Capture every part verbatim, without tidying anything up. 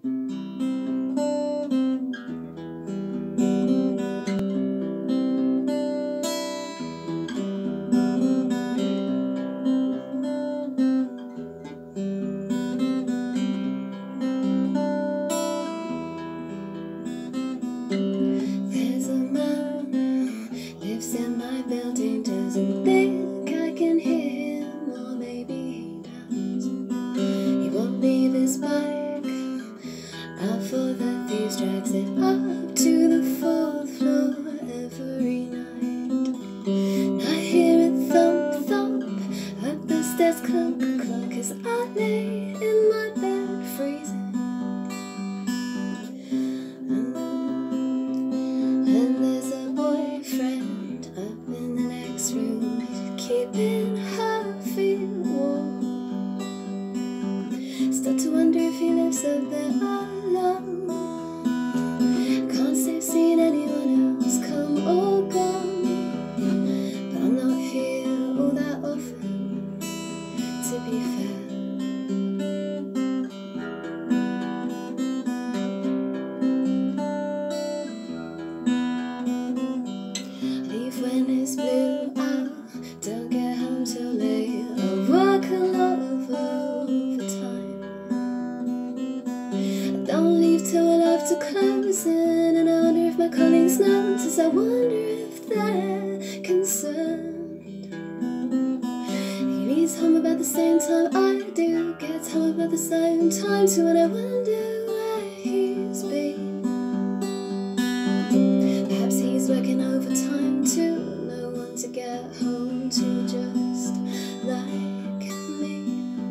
There's a man lives in my building, doesn't think I can hear him, or maybe he does. He won't leave his bike out for the thieves, drags it up to the fourth floor every night. I hear it thump thump up the stairs, clunk clunk, as I lay in my bed freezing. And there's a boyfriend up in the next room, keeping her feet warm. Start to wonder if he lives up there alone. Can't say I've seen anyone else come or go, but I'm not here all that often, to be fair. When it's blue out, don't get home till late. I work a lot of overtime. I don't leave till well after closing, and I wonder if my colleagues notice. I wonder if they're concerned. He leaves home about the same time I do, gets home about the same time too, and I wonder where he's been. Perhaps he's working overtime too, no one to get home to, just like me.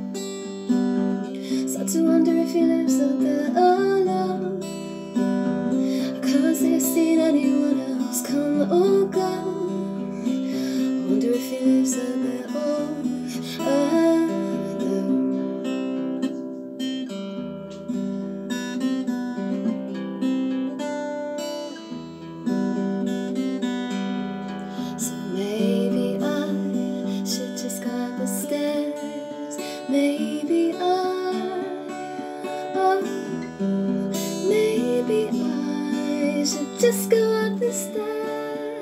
Start to wonder if he lives up there alone. I can't say I've seen anyone else come or go. I wonder if he lives up there all alone. Maybe I should just go up the stairs. Maybe I, oh, maybe I should just go up the stairs.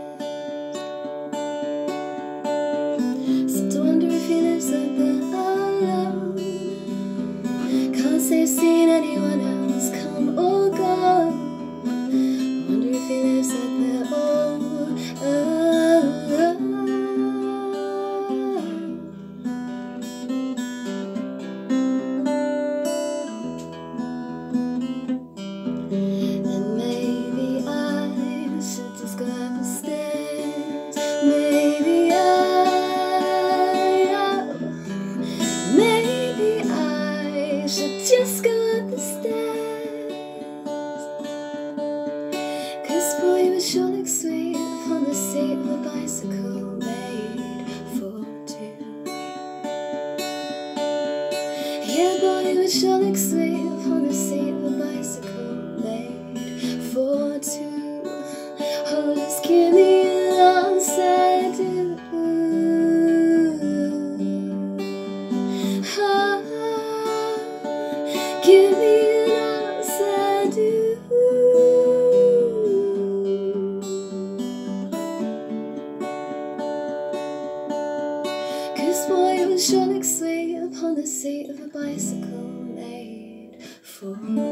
Start to wonder if he lives up there alone. Can't say I've seen anyone else come or go. I wonder if he lives up there all alone. And maybe I should just go up the stairs. Maybe I, oh, maybe I should just go up the stairs. 'Cause boy, you sure look sweet on the seat of a bicycle made for two. Yeah, boy, you sure look sweet on the seat of a bicycle made for two. Oh, just give me an answer, do. Oh, give me an answer, do. Boy, you sure look sweet upon the seat of a bicycle made for